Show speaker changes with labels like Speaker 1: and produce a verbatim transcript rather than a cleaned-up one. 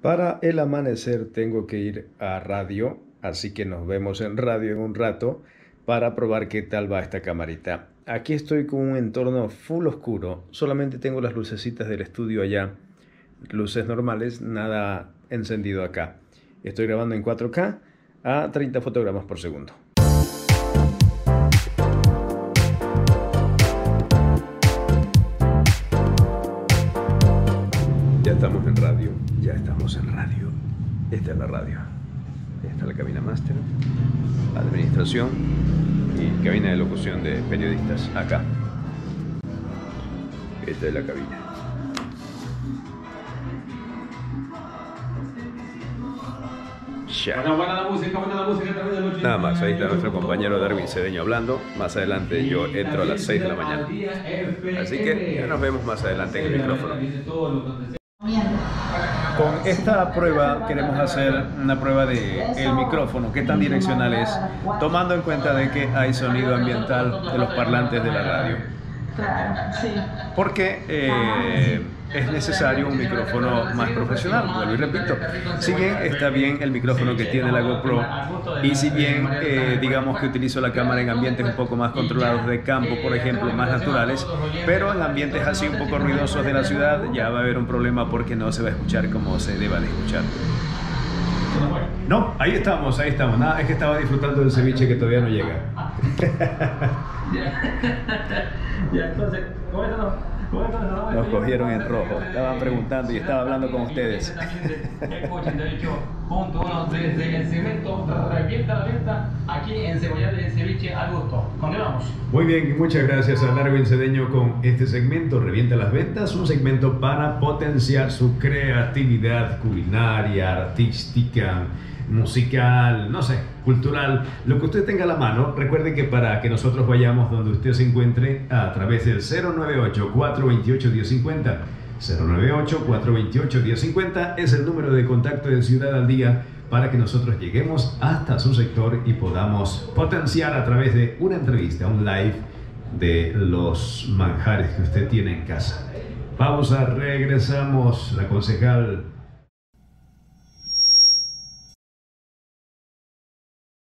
Speaker 1: Para el amanecer tengo que ir a radio, así que nos vemos en radio en un rato para probar qué tal va esta camarita. Aquí estoy con un entorno full oscuro, solamente tengo las lucecitas del estudio allá, luces normales, nada encendido acá. Estoy grabando en cuatro K a treinta fotogramas por segundo. Ya estamos en radio, ya estamos en radio. Esta es la radio. Esta es la cabina máster, administración y cabina de locución de periodistas acá. Esta es la cabina. Ya.
Speaker 2: Bueno, buena la música, buena la música también de noche.
Speaker 1: Nada más, ahí está nuestro compañero Darwin Cedeño hablando. Más adelante yo entro a las seis de la mañana. Así que ya nos vemos más adelante en el micrófono. Con esta prueba queremos hacer una prueba de el micrófono, qué tan direccional es, tomando en cuenta de que hay sonido ambiental de los parlantes de la radio.
Speaker 3: Claro, sí.
Speaker 1: Porque eh, es necesario un micrófono más profesional, vuelvo y repito. Si bien está bien el micrófono que tiene la GoPro y si bien eh, digamos que utilizo la cámara en ambientes un poco más controlados de campo, por ejemplo, más naturales, pero en ambientes así un poco ruidosos de la ciudad ya va a haber un problema porque no se va a escuchar como se deba de escuchar. No, ahí estamos, ahí estamos. Nada, es que estaba disfrutando del ceviche que todavía no llega.
Speaker 2: Ya, entonces, ¿cómo es eso? ¿Cómo es eso?
Speaker 1: Nos cogieron en rojo, estaban preguntando y estaba hablando con ustedes.
Speaker 2: ochenta y ocho punto uno desde el cemento, revienta la venta, aquí en Cebolla de Ceviche al gusto. Continuamos.
Speaker 1: Muy bien, muchas gracias a Darwin Cedeño con este segmento Revienta las Ventas, un segmento para potenciar su creatividad culinaria, artística, musical, no sé, cultural, lo que usted tenga a la mano. Recuerde que para que nosotros vayamos donde usted se encuentre a través del cero nueve ocho, cuatro dos ocho, uno cero cinco cero, cero nueve ocho, cuatro dos ocho, uno cero cinco cero es el número de contacto de Ciudad al Día para que nosotros lleguemos hasta su sector y podamos potenciar a través de una entrevista, un live de los manjares que usted tiene en casa. Pausa, regresamos. La concejal